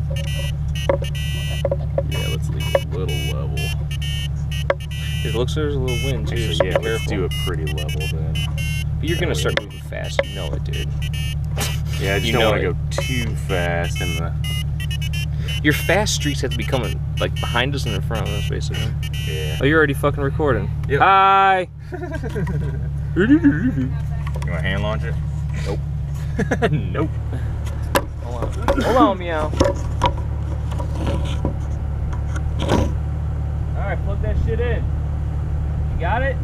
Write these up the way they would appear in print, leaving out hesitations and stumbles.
Yeah, let's leave it a little level. It looks like there's a little wind too. Actually, so yeah, let's do it pretty level then. But you're gonna start moving fast. You know it, dude. Yeah, I just don't want to go too fast in the. Your fast streaks have to be coming like behind us and in front of us, basically. Yeah. Oh, you're already fucking recording. Yep. Hi. You want to hand launch it? Nope. Nope. Hold on. Hold on, meow. All right, plug that shit in. You got it?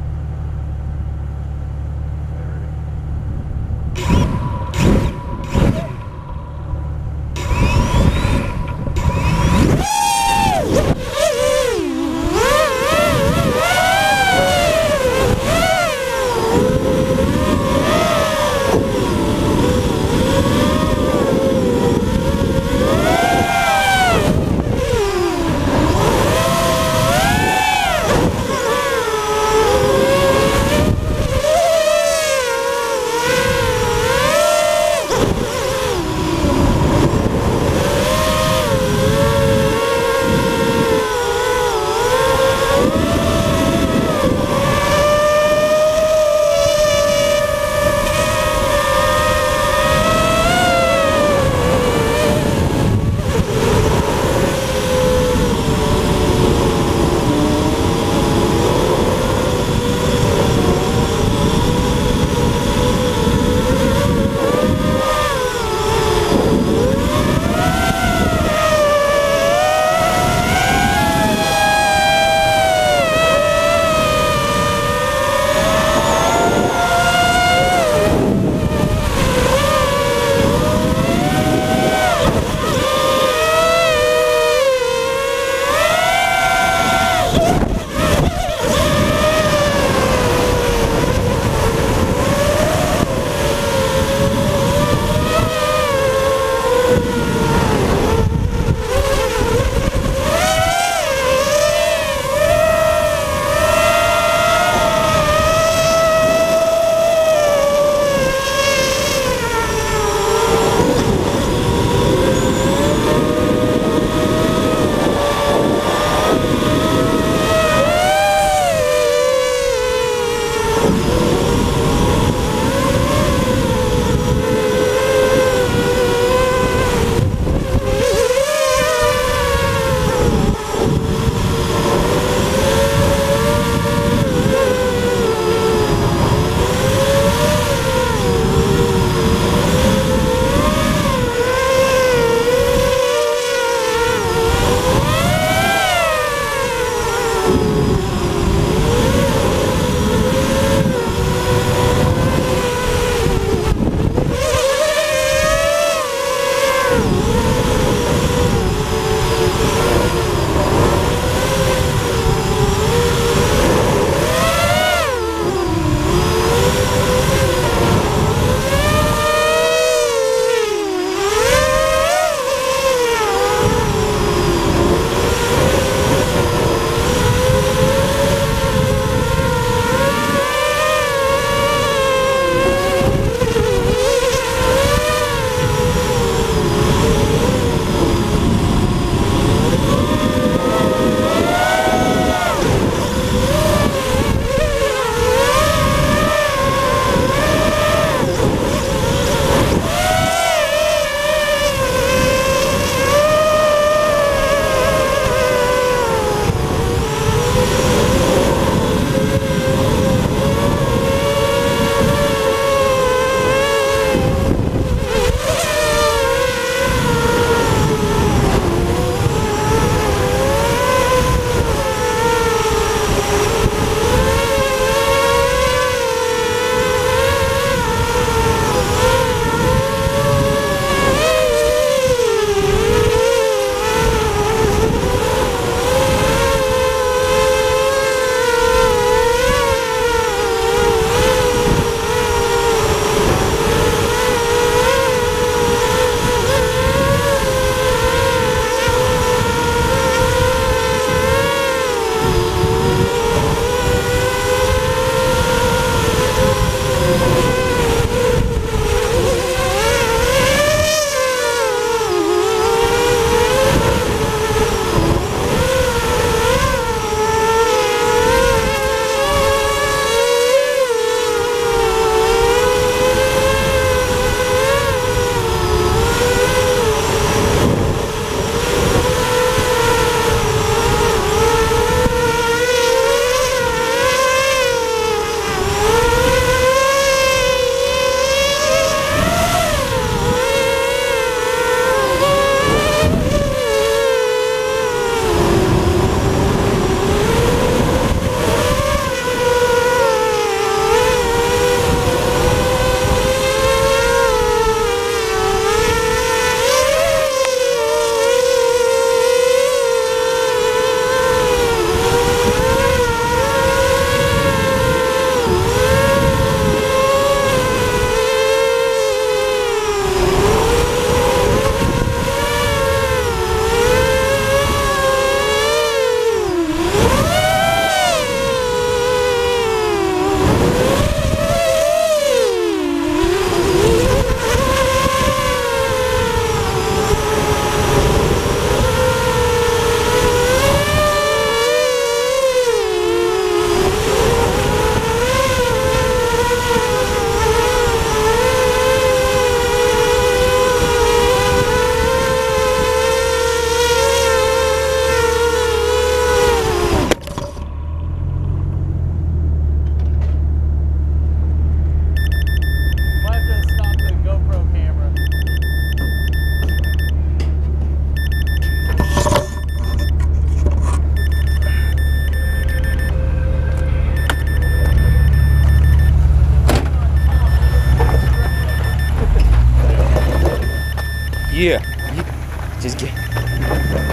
here. Just get.